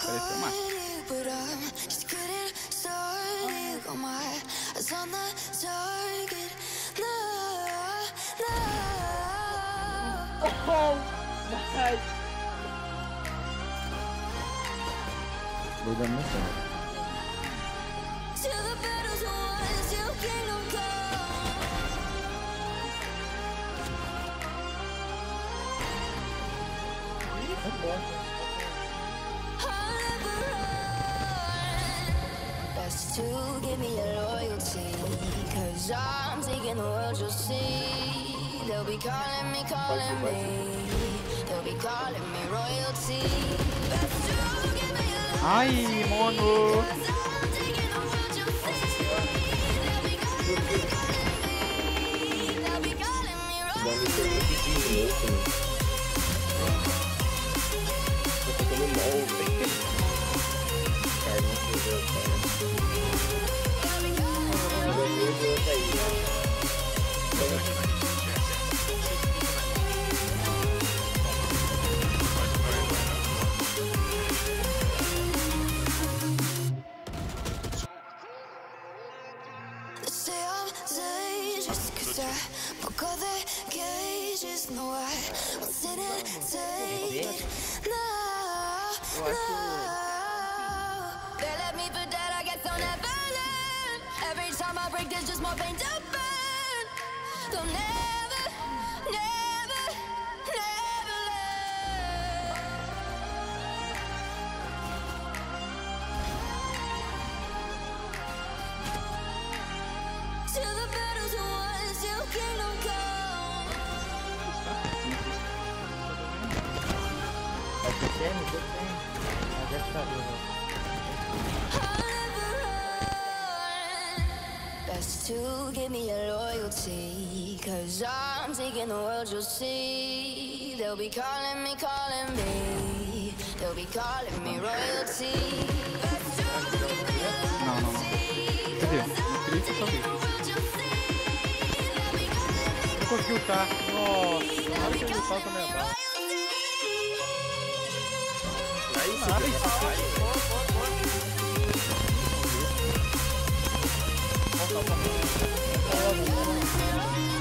Pareceu massa. Vou dar minha cara. Best to give me your loyalty, 'cause I'm taking the world, you'll see. They'll be calling me, they'll be calling me royalty. Best to give me your loyalty. Ai, mono! I'm taking the world, you'll see. They'll be calling me, they'll be calling me royalty. Say I'm dangerous 'cause I broke all the cages. No, I won't sit and take it. No, no. They let me for dead, I guess I'll never learn. Every time I break, there's just more pain to burn. They'll never, never, never learn. Till the battle's won, till kingdom come. É pequeno, mas é sabe. Best to give me your loyalty, 'cause I'm taking the world, you'll see. They'll be calling me, they'll be calling me royalty. Best to give me your loyalty, Cadê? Não clica, só vi. Não consegui lutar. Nossa, na hora que eu lutar também atrás. Ai,